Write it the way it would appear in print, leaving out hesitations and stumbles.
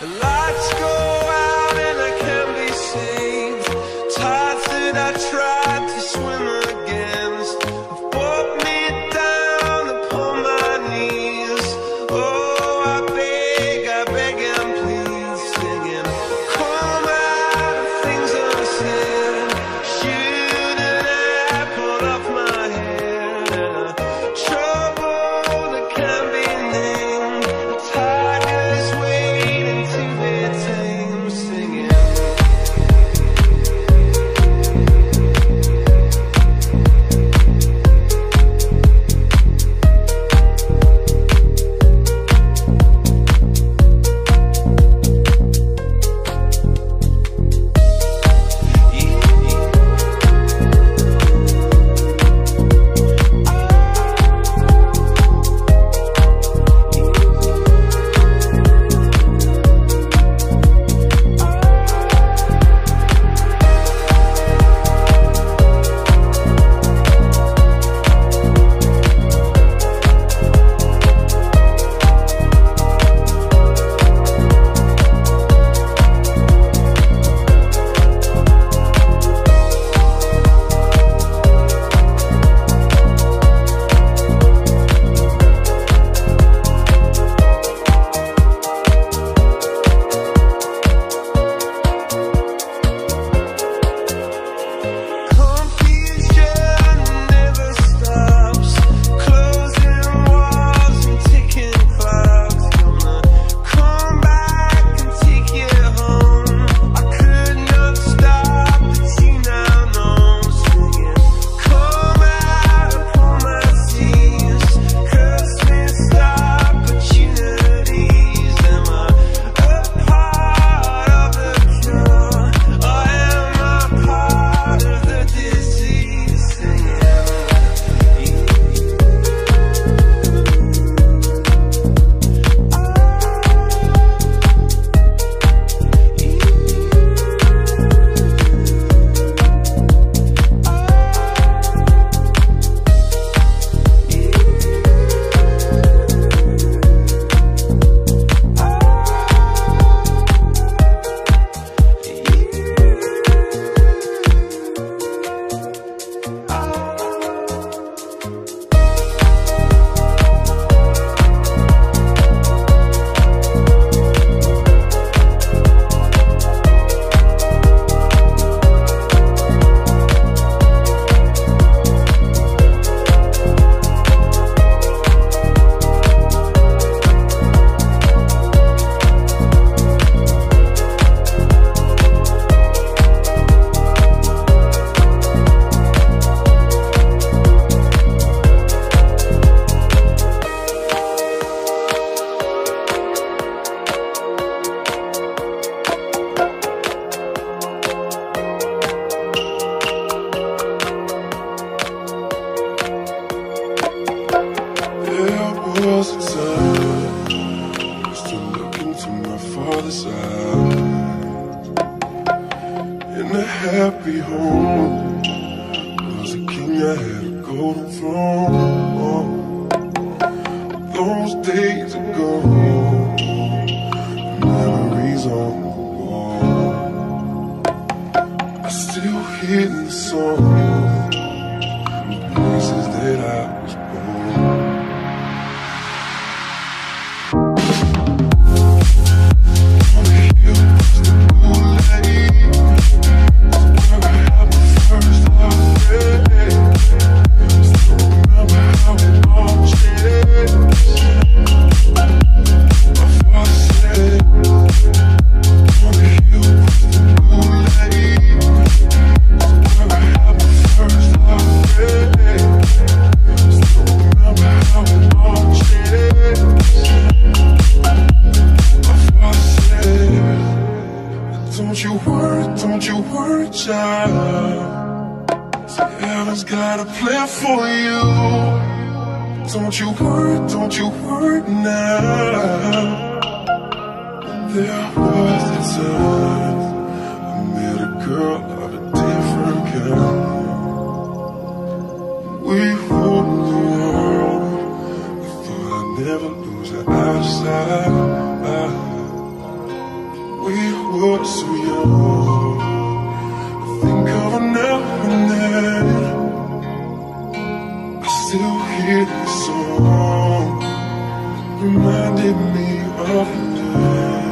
The lights go out and I can't be saved. Tides that I tried to swim against have brought me down upon my knees. Oh, I beg and plead, singing, come out of things unsaid. Shoot an apple off my head, and trouble that can't be named. Tigers waiting to be tamed, singing. There was a time I used to look into my father's eyes. In a happy home, was a king, I had a golden throne. Those days ago, memories on the wall. I still hear the songs from the places that I was born. Don't you worry, child. Heaven's got a plan for you. Don't you worry now. There was a time I met a girl of a different kind. We ruled the world. I thought I'd never lose her outside. song reminded me of the day